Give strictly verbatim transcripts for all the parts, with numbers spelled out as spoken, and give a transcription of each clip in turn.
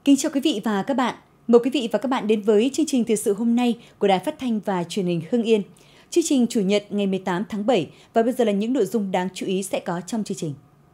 Kính chào quý vị và các bạn. Mời quý vị và các bạn đến với chương trình thời sự hôm nay của Đài Phát thanh và Truyền hình Hưng Yên. Chương trình Chủ nhật ngày mười tám tháng bảy và bây giờ là những nội dung đáng chú ý sẽ có trong chương trình.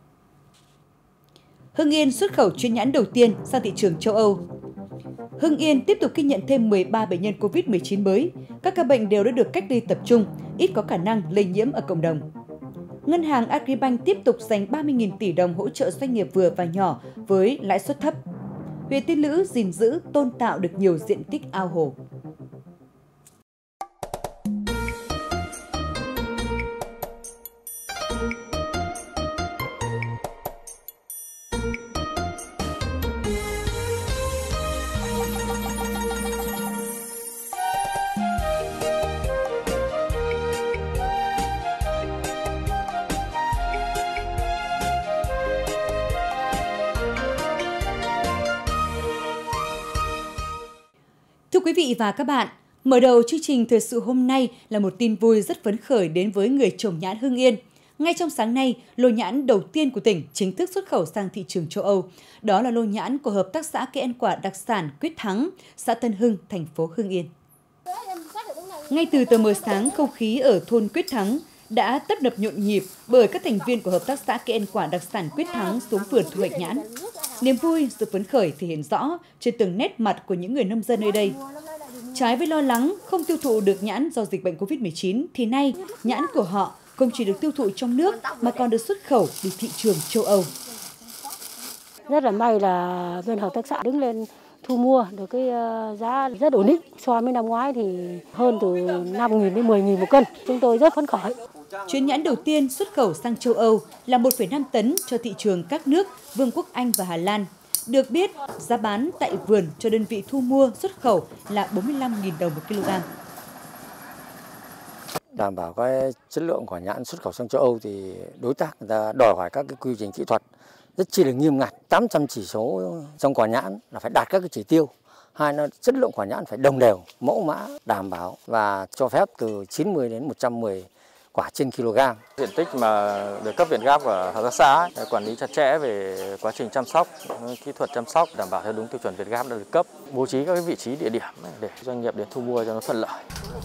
Hưng Yên xuất khẩu chuyên nhãn đầu tiên sang thị trường châu Âu. Hưng Yên tiếp tục ghi nhận thêm mười ba bệnh nhân Covid mười chín mới. Các ca bệnh đều đã được cách ly tập trung, ít có khả năng lây nhiễm ở cộng đồng. Ngân hàng Agribank tiếp tục dành ba mươi nghìn tỷ đồng hỗ trợ doanh nghiệp vừa và nhỏ với lãi suất thấp. Huyện Tiên Lữ gìn giữ, tôn tạo được nhiều diện tích ao hồ. Thưa quý vị và các bạn, mở đầu chương trình thời sự hôm nay là một tin vui rất phấn khởi đến với người trồng nhãn Hưng Yên. Ngay trong sáng nay, lô nhãn đầu tiên của tỉnh chính thức xuất khẩu sang thị trường châu Âu. Đó là lô nhãn của Hợp tác xã cây ăn quả đặc sản Quyết Thắng, xã Tân Hưng, thành phố Hưng Yên. Ngay từ tờ mờ sáng, không khí ở thôn Quyết Thắng đã tấp nập nhộn nhịp bởi các thành viên của Hợp tác xã cây ăn quả đặc sản Quyết Thắng xuống vườn thu hoạch nhãn. Niềm vui, sự phấn khởi thể hiện rõ trên từng nét mặt của những người nông dân nơi đây. Trái với lo lắng không tiêu thụ được nhãn do dịch bệnh Covid mười chín, thì nay nhãn của họ không chỉ được tiêu thụ trong nước mà còn được xuất khẩu đi thị trường châu Âu. Rất là may là bên hợp tác xã đứng lên thu mua được cái giá rất ổn định. So với năm ngoái thì hơn từ năm nghìn đến mười nghìn một cân. Chúng tôi rất phấn khởi. Chuyến nhãn đầu tiên xuất khẩu sang châu Âu là một phẩy năm tấn cho thị trường các nước Vương quốc Anh và Hà Lan. Được biết, giá bán tại vườn cho đơn vị thu mua xuất khẩu là bốn mươi lăm nghìn đồng một kg. Đảm bảo cái chất lượng của nhãn xuất khẩu sang châu Âu thì đối tác người ta đòi hỏi các cái quy trình kỹ thuật rất chi là nghiêm ngặt. tám trăm chỉ số trong quả nhãn là phải đạt các cái chỉ tiêu. Hai là chất lượng quả nhãn phải đồng đều, mẫu mã đảm bảo và cho phép từ chín mươi đến một trăm mười quả trên kg. Diện tích mà được cấp Việt Gáp của hợp tác xã quản lý chặt chẽ về quá trình chăm sóc, kỹ thuật chăm sóc đảm bảo theo đúng tiêu chuẩn Việt Gáp đã được cấp, bố trí các cái vị trí địa điểm để doanh nghiệp đến thu mua cho nó thuận lợi.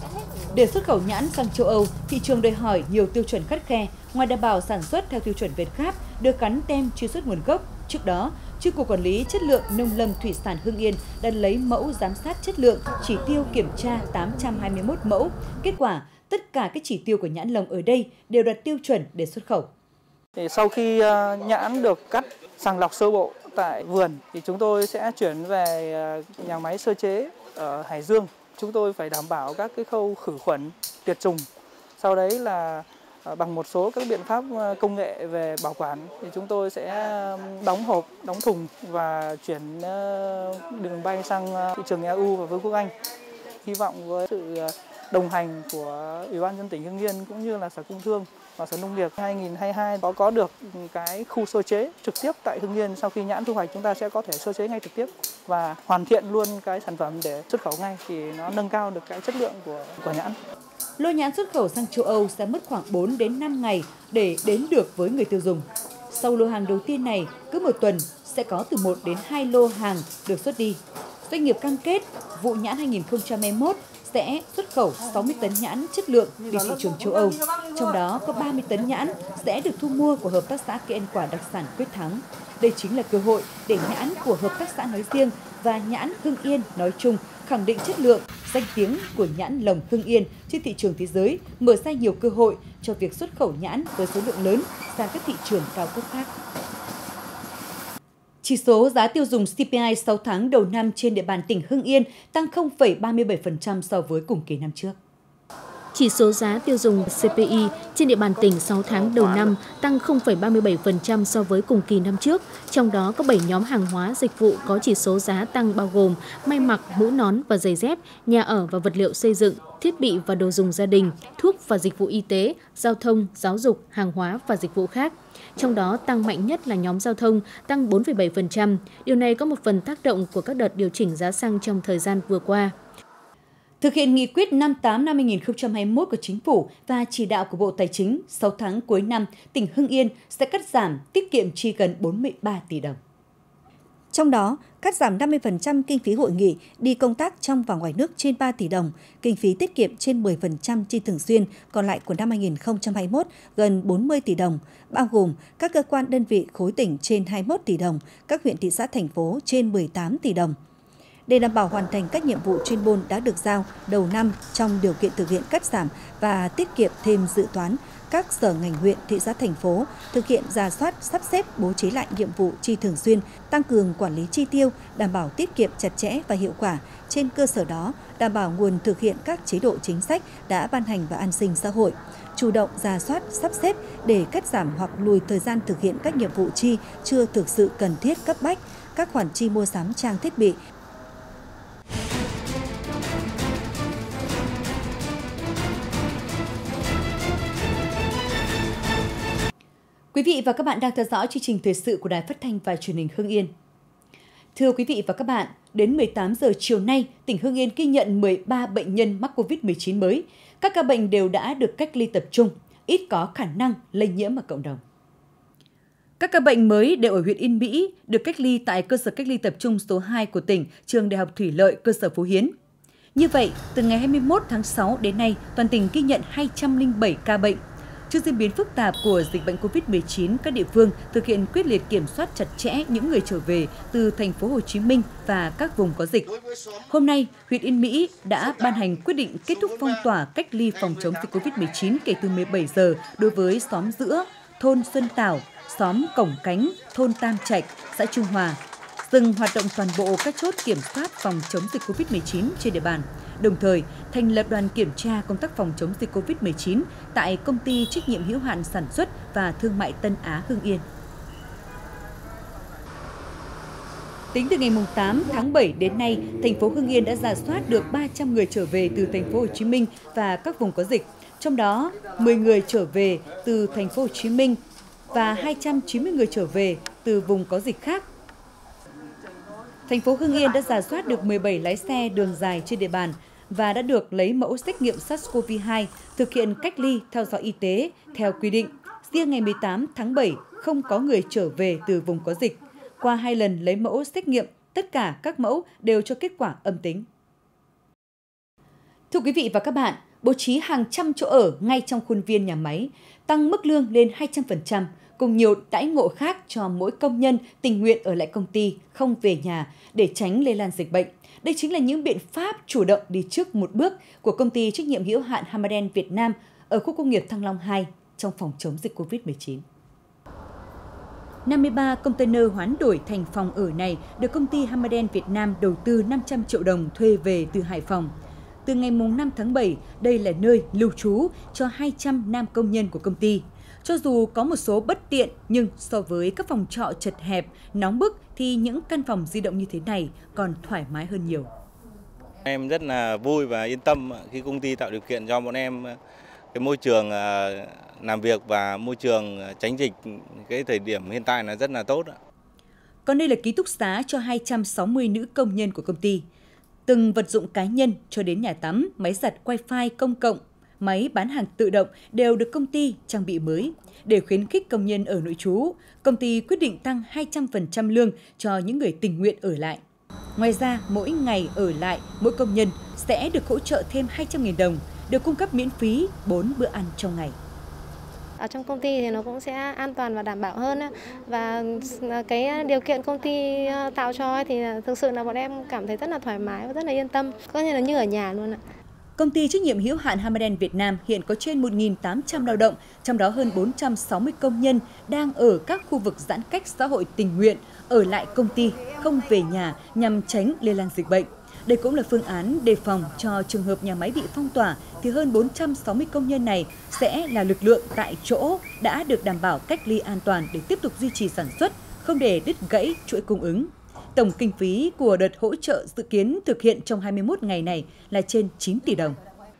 Để xuất khẩu nhãn sang châu Âu, thị trường đòi hỏi nhiều tiêu chuẩn khắt khe. Ngoài đảm bảo sản xuất theo tiêu chuẩn Việt Gáp được gắn tem truy xuất nguồn gốc, trước đó, Chi cục Quản lý Chất lượng Nông lâm Thủy sản Hưng Yên đã lấy mẫu giám sát chất lượng, chỉ tiêu kiểm tra tám trăm hai mươi mốt mẫu. Kết quả, tất cả các chỉ tiêu của nhãn lồng ở đây đều đạt tiêu chuẩn để xuất khẩu. Sau khi nhãn được cắt sàng lọc sơ bộ tại vườn thì chúng tôi sẽ chuyển về nhà máy sơ chế ở Hải Dương. Chúng tôi phải đảm bảo các cái khâu khử khuẩn, tiệt trùng. Sau đấy là bằng một số các biện pháp công nghệ về bảo quản thì chúng tôi sẽ đóng hộp, đóng thùng và chuyển đường bay sang thị trường e u và Vương quốc Anh. Hy vọng với sự đồng hành của Ủy ban nhân dân tỉnh Hưng Yên cũng như là Sở Công Thương và Sở Nông nghiệp hai nghìn không trăm hai mươi hai có có được cái khu sơ chế trực tiếp tại Hưng Yên. Sau khi nhãn thu hoạch chúng ta sẽ có thể sơ chế ngay trực tiếp và hoàn thiện luôn cái sản phẩm để xuất khẩu ngay thì nó nâng cao được cái chất lượng của quả nhãn. Lô nhãn xuất khẩu sang châu Âu sẽ mất khoảng bốn đến năm ngày để đến được với người tiêu dùng. Sau lô hàng đầu tiên này, cứ một tuần sẽ có từ một đến hai lô hàng được xuất đi. Doanh nghiệp cam kết vụ nhãn hai nghìn không trăm hai mươi mốt sẽ xuất khẩu sáu mươi tấn nhãn chất lượng đi thị trường châu Âu. Trong đó có ba mươi tấn nhãn sẽ được thu mua của Hợp tác xã cây ăn quả đặc sản Quyết Thắng. Đây chính là cơ hội để nhãn của hợp tác xã nói riêng và nhãn Hưng Yên nói chung khẳng định chất lượng, danh tiếng của nhãn lồng Hưng Yên trên thị trường thế giới, mở ra nhiều cơ hội cho việc xuất khẩu nhãn với số lượng lớn sang các thị trường cao cấp khác. Chỉ số giá tiêu dùng xê pê i sáu tháng đầu năm trên địa bàn tỉnh Hưng Yên tăng không phẩy ba mươi bảy phần trăm so với cùng kỳ năm trước. Chỉ số giá tiêu dùng xê pê i trên địa bàn tỉnh sáu tháng đầu năm tăng không phẩy ba mươi bảy phần trăm so với cùng kỳ năm trước, trong đó có bảy nhóm hàng hóa dịch vụ có chỉ số giá tăng bao gồm may mặc, mũ nón và giày dép, nhà ở và vật liệu xây dựng, thiết bị và đồ dùng gia đình, thuốc và dịch vụ y tế, giao thông, giáo dục, hàng hóa và dịch vụ khác. Trong đó tăng mạnh nhất là nhóm giao thông, tăng bốn phẩy bảy phần trăm. Điều này có một phần tác động của các đợt điều chỉnh giá xăng trong thời gian vừa qua. Thực hiện nghị quyết năm mươi tám năm hai nghìn không trăm hai mươi mốt của Chính phủ và chỉ đạo của Bộ Tài chính, sáu tháng cuối năm, tỉnh Hưng Yên sẽ cắt giảm tiết kiệm chi gần bốn mươi ba tỷ đồng. Trong đó, cắt giảm năm mươi phần trăm kinh phí hội nghị đi công tác trong và ngoài nước trên ba tỷ đồng, kinh phí tiết kiệm trên mười phần trăm chi thường xuyên còn lại của năm hai nghìn không trăm hai mươi mốt gần bốn mươi tỷ đồng, bao gồm các cơ quan đơn vị khối tỉnh trên hai mươi mốt tỷ đồng, các huyện thị xã thành phố trên mười tám tỷ đồng. Để đảm bảo hoàn thành các nhiệm vụ chuyên môn đã được giao đầu năm trong điều kiện thực hiện cắt giảm và tiết kiệm thêm dự toán, các sở ngành huyện, thị xã, thành phố thực hiện rà soát, sắp xếp, bố trí lại nhiệm vụ chi thường xuyên, tăng cường quản lý chi tiêu, đảm bảo tiết kiệm chặt chẽ và hiệu quả. Trên cơ sở đó, đảm bảo nguồn thực hiện các chế độ chính sách đã ban hành và an sinh xã hội. Chủ động rà soát, sắp xếp để cắt giảm hoặc lùi thời gian thực hiện các nhiệm vụ chi chưa thực sự cần thiết cấp bách, các khoản chi mua sắm trang thiết bị. Quý vị và các bạn đang theo dõi chương trình thời sự của Đài Phát thanh và Truyền hình Hưng Yên. Thưa quý vị và các bạn, đến mười tám giờ chiều nay, tỉnh Hưng Yên ghi nhận mười ba bệnh nhân mắc covid mười chín mới. Các ca bệnh đều đã được cách ly tập trung, ít có khả năng lây nhiễm ở cộng đồng. Các ca bệnh mới đều ở huyện Yên Mỹ, được cách ly tại cơ sở cách ly tập trung số hai của tỉnh, Trường Đại học Thủy lợi cơ sở Phú Hiến. Như vậy, từ ngày hai mươi mốt tháng sáu đến nay, toàn tỉnh ghi nhận hai trăm lẻ bảy ca bệnh. Trước diễn biến phức tạp của dịch bệnh covid mười chín, các địa phương thực hiện quyết liệt kiểm soát chặt chẽ những người trở về từ thành phố Hồ Chí Minh và các vùng có dịch. Hôm nay, huyện Yên Mỹ đã ban hành quyết định kết thúc phong tỏa cách ly phòng chống dịch covid mười chín kể từ mười bảy giờ đối với xóm Giữa, thôn Xuân Tảo, xóm Cổng Cánh, thôn Tam Trạch, xã Trung Hòa, dừng hoạt động toàn bộ các chốt kiểm soát phòng chống dịch covid mười chín trên địa bàn. Đồng thời, thành lập đoàn kiểm tra công tác phòng chống dịch covid mười chín tại công ty trách nhiệm hữu hạn sản xuất và thương mại Tân Á Hưng Yên. Tính từ ngày tám tháng bảy đến nay, thành phố Hưng Yên đã rà soát được ba trăm người trở về từ thành phố Hồ Chí Minh và các vùng có dịch. Trong đó, mười người trở về từ thành phố Hồ Chí Minh và hai trăm chín mươi người trở về từ vùng có dịch khác. Thành phố Hưng Yên đã rà soát được mười bảy lái xe đường dài trên địa bàn và đã được lấy mẫu xét nghiệm SARS-xê o vê hai, thực hiện cách ly theo dõi y tế theo quy định. Riêng ngày mười tám tháng bảy, không có người trở về từ vùng có dịch. Qua hai lần lấy mẫu xét nghiệm, tất cả các mẫu đều cho kết quả âm tính. Thưa quý vị và các bạn, bố trí hàng trăm chỗ ở ngay trong khuôn viên nhà máy, tăng mức lương lên hai trăm phần trăm, cùng nhiều đãi ngộ khác cho mỗi công nhân tình nguyện ở lại công ty, không về nhà để tránh lây lan dịch bệnh. Đây chính là những biện pháp chủ động đi trước một bước của công ty trách nhiệm hữu hạn Hamaden Việt Nam ở khu công nghiệp Thăng Long hai trong phòng chống dịch covid mười chín. năm mươi ba container hoán đổi thành phòng ở này được công ty Hamaden Việt Nam đầu tư năm trăm triệu đồng thuê về từ Hải Phòng. Từ ngày năm tháng bảy, đây là nơi lưu trú cho hai trăm nam công nhân của công ty. Cho dù có một số bất tiện, nhưng so với các phòng trọ chật hẹp, nóng bức thì những căn phòng di động như thế này còn thoải mái hơn nhiều. Em rất là vui và yên tâm khi công ty tạo điều kiện cho bọn em cái môi trường làm việc và môi trường tránh dịch. Cái thời điểm hiện tại là rất là tốt. Còn đây là ký túc xá cho hai trăm sáu mươi nữ công nhân của công ty. Từng vật dụng cá nhân cho đến nhà tắm, máy giặt wifi công cộng, máy bán hàng tự động đều được công ty trang bị mới. Để khuyến khích công nhân ở nội trú, công ty quyết định tăng hai trăm phần trăm lương cho những người tình nguyện ở lại. Ngoài ra, mỗi ngày ở lại, mỗi công nhân sẽ được hỗ trợ thêm hai trăm nghìn đồng, được cung cấp miễn phí bốn bữa ăn trong ngày. Ở trong công ty thì nó cũng sẽ an toàn và đảm bảo hơn, và cái điều kiện công ty tạo cho thì thực sự là bọn em cảm thấy rất là thoải mái và rất là yên tâm, có như là như ở nhà luôn ạ. Công ty trách nhiệm hữu hạn Hamaden Việt Nam hiện có trên một nghìn tám trăm lao động, trong đó hơn bốn trăm sáu mươi công nhân đang ở các khu vực giãn cách xã hội tình nguyện, ở lại công ty, không về nhà nhằm tránh lây lan dịch bệnh. Đây cũng là phương án đề phòng cho trường hợp nhà máy bị phong tỏa, thì hơn bốn trăm sáu mươi công nhân này sẽ là lực lượng tại chỗ đã được đảm bảo cách ly an toàn để tiếp tục duy trì sản xuất, không để đứt gãy chuỗi cung ứng. Tổng kinh phí của đợt hỗ trợ dự kiến thực hiện trong hai mươi mốt ngày này là trên chín tỷ đồng.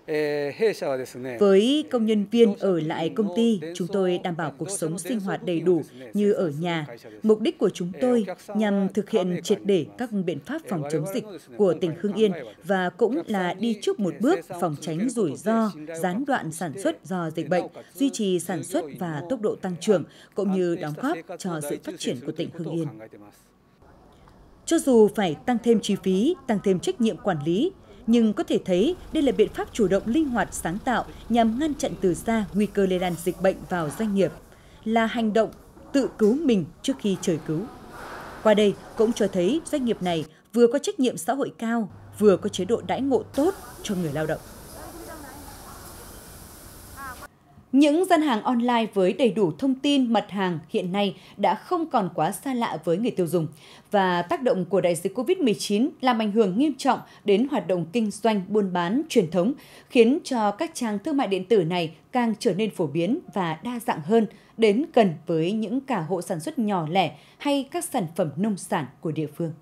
Với công nhân viên ở lại công ty, chúng tôi đảm bảo cuộc sống sinh hoạt đầy đủ như ở nhà. Mục đích của chúng tôi nhằm thực hiện triệt để các biện pháp phòng chống dịch của tỉnh Hưng Yên và cũng là đi trước một bước phòng tránh rủi ro, gián đoạn sản xuất do dịch bệnh, duy trì sản xuất và tốc độ tăng trưởng, cũng như đóng góp cho sự phát triển của tỉnh Hưng Yên. Cho dù phải tăng thêm chi phí, tăng thêm trách nhiệm quản lý, nhưng có thể thấy đây là biện pháp chủ động linh hoạt sáng tạo nhằm ngăn chặn từ xa nguy cơ lây lan dịch bệnh vào doanh nghiệp, là hành động tự cứu mình trước khi trời cứu. Qua đây cũng cho thấy doanh nghiệp này vừa có trách nhiệm xã hội cao, vừa có chế độ đãi ngộ tốt cho người lao động. Những gian hàng online với đầy đủ thông tin mặt hàng hiện nay đã không còn quá xa lạ với người tiêu dùng, và tác động của đại dịch Covid mười chín làm ảnh hưởng nghiêm trọng đến hoạt động kinh doanh buôn bán truyền thống, khiến cho các trang thương mại điện tử này càng trở nên phổ biến và đa dạng hơn, đến gần với những cả hộ sản xuất nhỏ lẻ hay các sản phẩm nông sản của địa phương.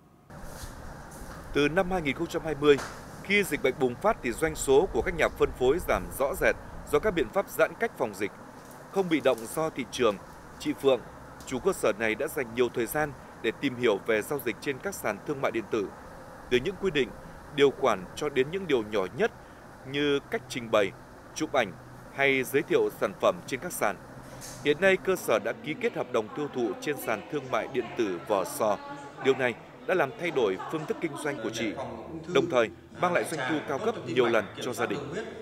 Từ năm hai nghìn không trăm hai mươi, khi dịch bệnh bùng phát thì doanh số của các nhà phân phối giảm rõ rệt do các biện pháp giãn cách phòng dịch. Không bị động do thị trường, chị Phượng, chủ cơ sở này đã dành nhiều thời gian để tìm hiểu về giao dịch trên các sàn thương mại điện tử. Từ những quy định, điều khoản cho đến những điều nhỏ nhất như cách trình bày, chụp ảnh hay giới thiệu sản phẩm trên các sàn. Hiện nay, cơ sở đã ký kết hợp đồng tiêu thụ trên sàn thương mại điện tử Vò Sò. Điều này đã làm thay đổi phương thức kinh doanh của chị, đồng thời mang lại doanh thu cao gấp nhiều lần cho gia đình.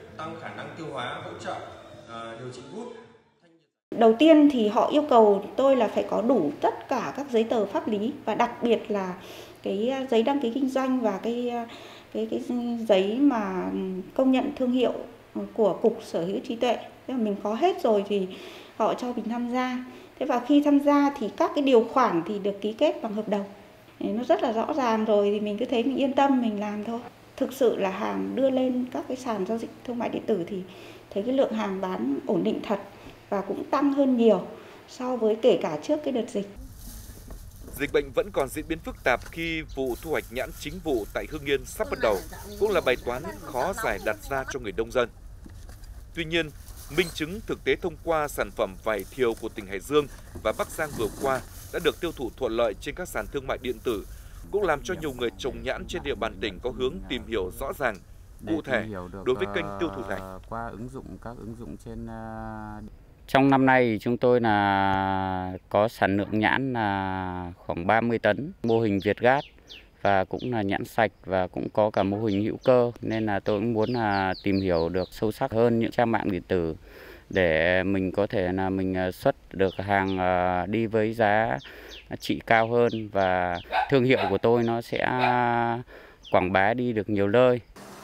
Đầu tiên thì họ yêu cầu tôi là phải có đủ tất cả các giấy tờ pháp lý, và đặc biệt là cái giấy đăng ký kinh doanh và cái cái cái giấy mà công nhận thương hiệu của Cục Sở hữu trí tuệ. Thế mà mình có hết rồi thì họ cho mình tham gia. Thế và khi tham gia thì các cái điều khoản thì được ký kết bằng hợp đồng. Nó rất là rõ ràng rồi thì mình cứ thấy mình yên tâm mình làm thôi. Thực sự là hàng đưa lên các cái sàn giao dịch thương mại điện tử thì thấy cái lượng hàng bán ổn định thật và cũng tăng hơn nhiều so với kể cả trước cái đợt dịch. Dịch bệnh vẫn còn diễn biến phức tạp khi vụ thu hoạch nhãn chính vụ tại Hưng Yên sắp bắt đầu, cũng là bài toán khó giải đặt ra cho người nông dân. Tuy nhiên, minh chứng thực tế thông qua sản phẩm vải thiều của tỉnh Hải Dương và Bắc Giang vừa qua đã được tiêu thụ thuận lợi trên các sàn thương mại điện tử, cũng làm cho nhiều người trồng nhãn trên địa bàn tỉnh có hướng tìm hiểu rõ ràng, cụ thể đối với kênh tiêu thụ này. Qua ứng dụng các ứng dụng trên Trong năm nay chúng tôi là có sản lượng nhãn là khoảng ba mươi tấn, mô hình Việt Gáp và cũng là nhãn sạch và cũng có cả mô hình hữu cơ, nên là tôi cũng muốn là tìm hiểu được sâu sắc hơn những trang mạng điện tử để mình có thể là mình xuất được hàng đi với giá trị cao hơn, và thương hiệu của tôi nó sẽ quảng bá đi được nhiều nơi.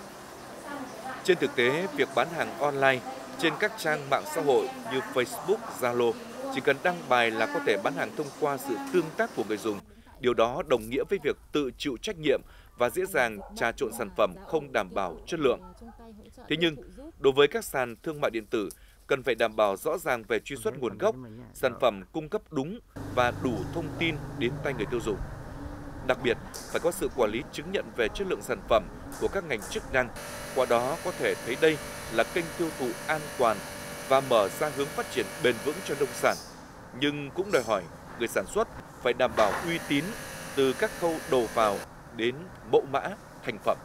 Trên thực tế, việc bán hàng online trên các trang mạng xã hội như Facebook, Zalo chỉ cần đăng bài là có thể bán hàng thông qua sự tương tác của người dùng. Điều đó đồng nghĩa với việc tự chịu trách nhiệm và dễ dàng trà trộn sản phẩm không đảm bảo chất lượng. Thế nhưng, đối với các sàn thương mại điện tử, cần phải đảm bảo rõ ràng về truy xuất nguồn gốc, sản phẩm cung cấp đúng và đủ thông tin đến tay người tiêu dùng. Đặc biệt, phải có sự quản lý chứng nhận về chất lượng sản phẩm của các ngành chức năng, qua đó có thể thấy đây là kênh tiêu thụ an toàn và mở ra hướng phát triển bền vững cho nông sản. Nhưng cũng đòi hỏi người sản xuất phải đảm bảo uy tín từ các khâu đầu vào đến mẫu mã, thành phẩm.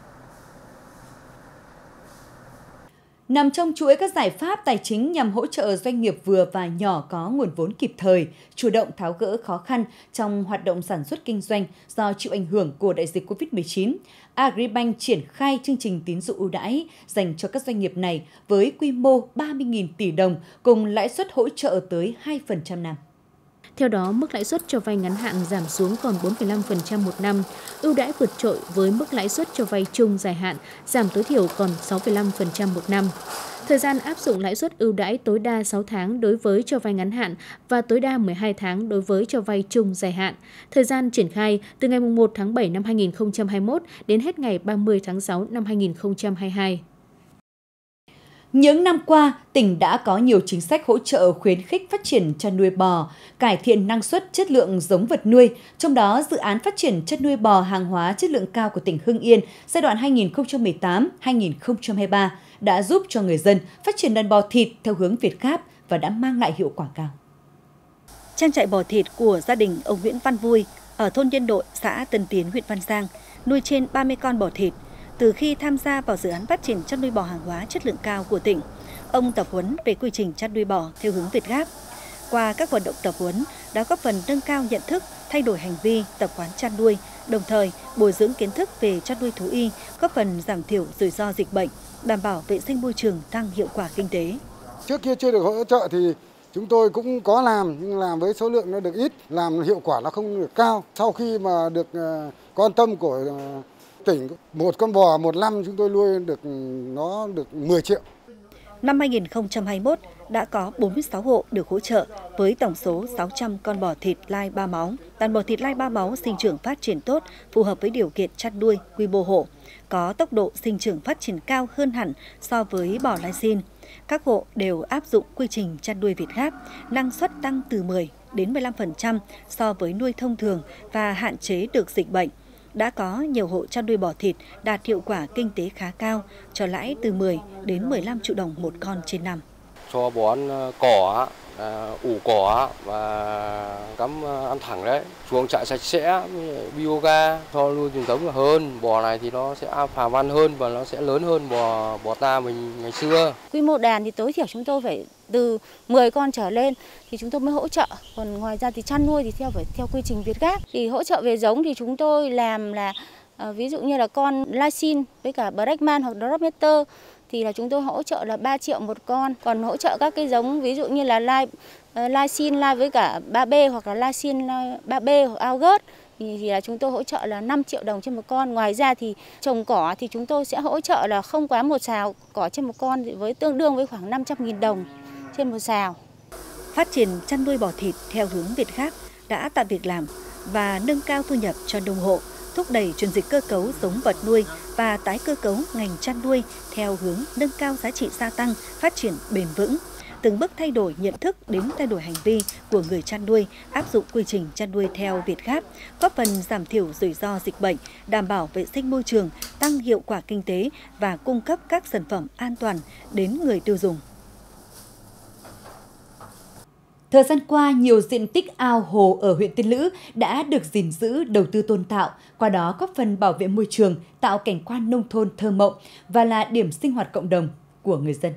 Nằm trong chuỗi các giải pháp tài chính nhằm hỗ trợ doanh nghiệp vừa và nhỏ có nguồn vốn kịp thời, chủ động tháo gỡ khó khăn trong hoạt động sản xuất kinh doanh do chịu ảnh hưởng của đại dịch Covid mười chín, Agribank triển khai chương trình tín dụng ưu đãi dành cho các doanh nghiệp này với quy mô ba mươi nghìn tỷ đồng cùng lãi suất hỗ trợ tới hai phần trăm năm. Theo đó, mức lãi suất cho vay ngắn hạn giảm xuống còn bốn phẩy năm phần trăm một năm, ưu đãi vượt trội với mức lãi suất cho vay chung dài hạn giảm tối thiểu còn sáu phẩy năm phần trăm một năm. Thời gian áp dụng lãi suất ưu đãi tối đa sáu tháng đối với cho vay ngắn hạn và tối đa mười hai tháng đối với cho vay chung dài hạn. Thời gian triển khai từ ngày mùng một tháng bảy năm hai nghìn không trăm hai mươi mốt đến hết ngày ba mươi tháng sáu năm hai nghìn không trăm hai mươi hai. Những năm qua, tỉnh đã có nhiều chính sách hỗ trợ khuyến khích phát triển chăn nuôi bò, cải thiện năng suất chất lượng giống vật nuôi, trong đó dự án phát triển chăn nuôi bò hàng hóa chất lượng cao của tỉnh Hưng Yên giai đoạn hai nghìn không trăm mười tám đến hai nghìn không trăm hai mươi ba đã giúp cho người dân phát triển đàn bò thịt theo hướng Việt Gáp và đã mang lại hiệu quả cao. Trang trại bò thịt của gia đình ông Nguyễn Văn Vui ở thôn Nhân Đội, xã Tân Tiến, huyện Văn Giang nuôi trên ba mươi con bò thịt. Từ khi tham gia vào dự án phát triển chăn nuôi bò hàng hóa chất lượng cao của tỉnh, ông tập huấn về quy trình chăn nuôi bò theo hướng Việt Gáp. Qua các hoạt động tập huấn đã góp phần nâng cao nhận thức, thay đổi hành vi, tập quán chăn nuôi, đồng thời bồi dưỡng kiến thức về chăn nuôi thú y, góp phần giảm thiểu rủi ro dịch bệnh, đảm bảo vệ sinh môi trường, tăng hiệu quả kinh tế. Trước kia chưa được hỗ trợ thì chúng tôi cũng có làm, nhưng làm với số lượng nó được ít, làm hiệu quả nó không được cao. Sau khi mà được quan tâm của tỉnh, một con bò một năm chúng tôi nuôi được nó được mười triệu. Năm hai nghìn không trăm hai mươi mốt đã có bốn mươi sáu hộ được hỗ trợ với tổng số sáu trăm con bò thịt lai ba máu. Đàn bò thịt lai ba máu sinh trưởng phát triển tốt, phù hợp với điều kiện chăn nuôi, quy mô hộ, có tốc độ sinh trưởng phát triển cao hơn hẳn so với bò lai sin. Các hộ đều áp dụng quy trình chăn nuôi Việt Gáp, năng suất tăng từ mười đến mười lăm phần trăm so với nuôi thông thường và hạn chế được dịch bệnh. Đã có nhiều hộ chăn nuôi bò thịt đạt hiệu quả kinh tế khá cao, cho lãi từ mười đến mười lăm triệu đồng một con trên năm. Cho bón cỏ, ủ cỏ và cắm ăn thẳng đấy, chuồng trại sạch sẽ, bioga, cho nuôi truyền thống là hơn. Bò này thì nó sẽ phàm ăn hơn và nó sẽ lớn hơn bò bò ta mình ngày xưa. Quy mô đàn thì tối thiểu chúng tôi phải từ mười con trở lên thì chúng tôi mới hỗ trợ. Còn ngoài ra thì chăn nuôi thì theo phải theo quy trình Việt Gáp. Thì hỗ trợ về giống thì chúng tôi làm là à, ví dụ như là con Lysin với cả Brahman hoặc Drometer thì là chúng tôi hỗ trợ là ba triệu một con. Còn hỗ trợ các cái giống ví dụ như là Ly, uh, Lysin Ly với cả ba B hoặc là Lysin ba B hoặc August thì, thì là chúng tôi hỗ trợ là năm triệu đồng trên một con. Ngoài ra thì trồng cỏ thì chúng tôi sẽ hỗ trợ là không quá một sào cỏ trên một con với tương đương với khoảng năm trăm nghìn đồng trên một sào. Phát triển chăn nuôi bò thịt theo hướng Việt Gáp đã tạo việc làm và nâng cao thu nhập cho nông hộ, thúc đẩy chuyển dịch cơ cấu giống vật nuôi và tái cơ cấu ngành chăn nuôi theo hướng nâng cao giá trị gia tăng, phát triển bền vững, từng bước thay đổi nhận thức đến thay đổi hành vi của người chăn nuôi, áp dụng quy trình chăn nuôi theo Việt Gáp, góp phần giảm thiểu rủi ro dịch bệnh, đảm bảo vệ sinh môi trường, tăng hiệu quả kinh tế và cung cấp các sản phẩm an toàn đến người tiêu dùng. Thời gian qua, nhiều diện tích ao hồ ở huyện Tiên Lữ đã được gìn giữ, đầu tư tôn tạo, qua đó góp phần bảo vệ môi trường, tạo cảnh quan nông thôn thơ mộng và là điểm sinh hoạt cộng đồng của người dân.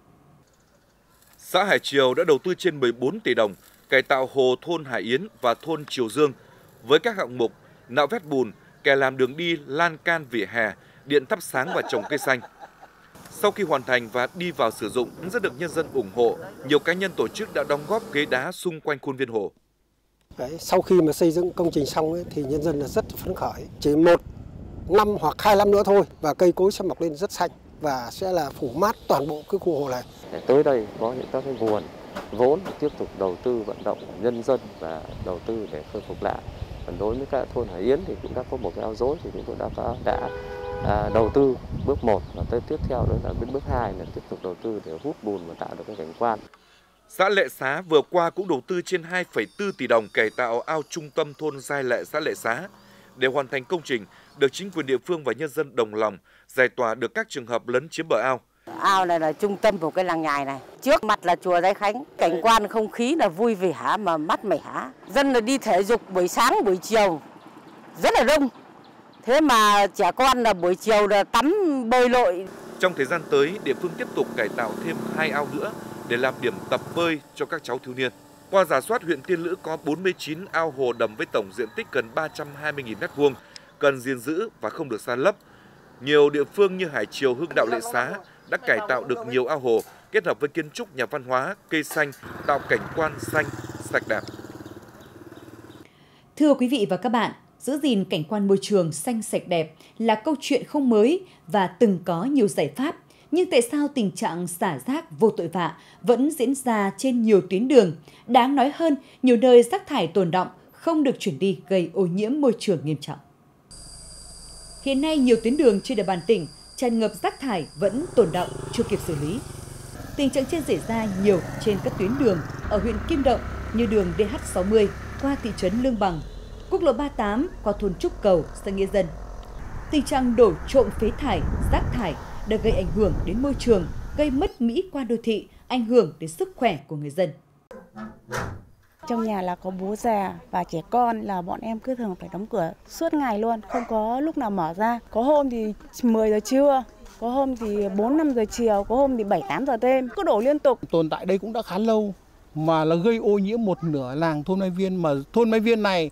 Xã Hải Triều đã đầu tư trên mười bốn tỷ đồng cải tạo hồ thôn Hải Yến và thôn Triều Dương với các hạng mục nạo vét bùn, kè làm đường đi, lan can vỉa hè, điện thắp sáng và trồng cây xanh. Sau khi hoàn thành và đi vào sử dụng, rất được nhân dân ủng hộ, nhiều cá nhân tổ chức đã đóng góp ghế đá xung quanh khuôn viên hồ. Đấy, sau khi mà xây dựng công trình xong ấy, thì nhân dân là rất phấn khởi. Chỉ một năm hoặc hai năm nữa thôi và cây cối sẽ mọc lên rất xanh và sẽ là phủ mát toàn bộ cái khu hồ này. Để tới đây có những các cái nguồn vốn tiếp tục đầu tư vận động nhân dân và đầu tư để khôi phục lại. Còn đối với các thôn Hải Yến thì cũng đã có một cái ao dối thì chúng tôi đã đã À, đầu tư bước một và tới tiếp theo đó là bước hai là tiếp tục đầu tư để hút bùn và tạo được cái cảnh quan. Xã Lệ Xá vừa qua cũng đầu tư trên hai phẩy bốn tỷ đồng cải tạo ao trung tâm thôn Giai Lệ, xã Lệ Xá. Để hoàn thành công trình, được chính quyền địa phương và nhân dân đồng lòng giải tỏa được các trường hợp lấn chiếm bờ ao. Ao này là trung tâm của cái làng nhài này. Trước mặt là chùa Giai Khánh, cảnh quan không khí là vui vẻ mà mát mẻ. Dân là đi thể dục buổi sáng buổi chiều rất là đông. Thế mà trẻ con là buổi chiều là tắm bơi lội. Trong thời gian tới, địa phương tiếp tục cải tạo thêm hai ao nữa để làm điểm tập bơi cho các cháu thiếu niên. Qua rà soát, huyện Tiên Lữ có bốn mươi chín ao hồ đầm với tổng diện tích gần ba trăm hai mươi nghìn mét vuông, cần gìn giữ và không được san lấp. Nhiều địa phương như Hải Triều, Hưng Đạo, Lệ Xá đã cải tạo được nhiều ao hồ, kết hợp với kiến trúc, nhà văn hóa, cây xanh, tạo cảnh quan xanh, sạch đẹp. Thưa quý vị và các bạn, giữ gìn cảnh quan môi trường xanh sạch đẹp là câu chuyện không mới và từng có nhiều giải pháp. Nhưng tại sao tình trạng xả rác vô tội vạ vẫn diễn ra trên nhiều tuyến đường? Đáng nói hơn, nhiều nơi rác thải tồn đọng không được chuyển đi gây ô nhiễm môi trường nghiêm trọng. Hiện nay, nhiều tuyến đường trên địa bàn tỉnh tràn ngập rác thải vẫn tồn đọng, chưa kịp xử lý. Tình trạng trên xảy ra nhiều trên các tuyến đường ở huyện Kim Động như đường D H sáu mươi qua thị trấn Lương Bằng, quốc lộ ba mươi tám qua thôn Trúc Cầu, xã Nghĩa Dân. Tình trạng đổ trộm phế thải, rác thải đã gây ảnh hưởng đến môi trường, gây mất mỹ quan đô thị, ảnh hưởng đến sức khỏe của người dân. Trong nhà là có bố già và trẻ con là bọn em cứ thường phải đóng cửa suốt ngày luôn, không có lúc nào mở ra. Có hôm thì mười giờ trưa, có hôm thì bốn năm giờ chiều, có hôm thì bảy tám giờ đêm, cứ đổ liên tục. Tồn tại đây cũng đã khá lâu mà là gây ô nhiễm một nửa làng thôn Mai Viên, mà thôn Mai Viên này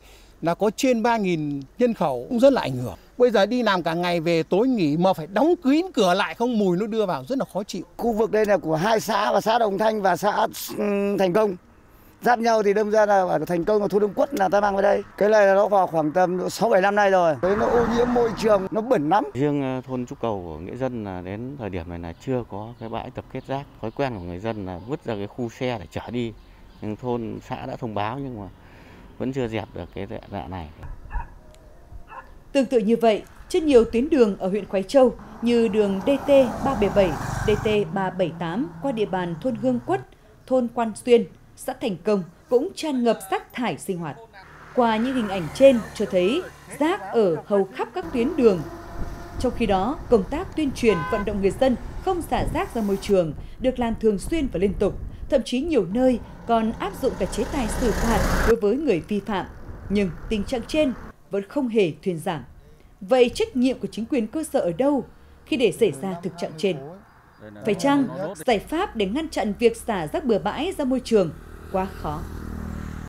là có trên ba nghìn nhân khẩu cũng rất là ảnh hưởng. Bây giờ đi làm cả ngày về tối nghỉ mà phải đóng kín cửa lại không mùi nó đưa vào rất là khó chịu. Khu vực đây là của hai xã và xã Đồng Thanh và xã Thành Công. Giáp nhau thì đâm ra là ở Thành Công và Thu Đông Quất là ta mang về đây. Cái này là nó vào khoảng tầm sáu bảy năm nay rồi. Đấy, nó ô nhiễm môi trường, nó bẩn lắm. Riêng thôn Trúc Cầu của Nghĩa Dân là đến thời điểm này là chưa có cái bãi tập kết rác. Thói quen của người dân là vứt ra cái khu xe để chở đi. Nhưng thôn xã đã thông báo nhưng mà vẫn chưa dẹp được cái tệ nạn này. Tương tự như vậy, trên nhiều tuyến đường ở huyện Khoái Châu như đường D T ba bảy bảy, D T ba bảy tám qua địa bàn thôn Hương Quất, thôn Quan Xuyên, xã Thành Công cũng tràn ngập rác thải sinh hoạt. Qua những hình ảnh trên cho thấy rác ở hầu khắp các tuyến đường. Trong khi đó, công tác tuyên truyền vận động người dân không xả rác ra môi trường được làm thường xuyên và liên tục, thậm chí nhiều nơi còn áp dụng cả chế tài xử phạt đối với người vi phạm. Nhưng tình trạng trên vẫn không hề thuyên giảm. Vậy trách nhiệm của chính quyền cơ sở ở đâu khi để xảy ra thực trạng trên? Phải chăng giải pháp để ngăn chặn việc xả rác bừa bãi ra môi trường quá khó?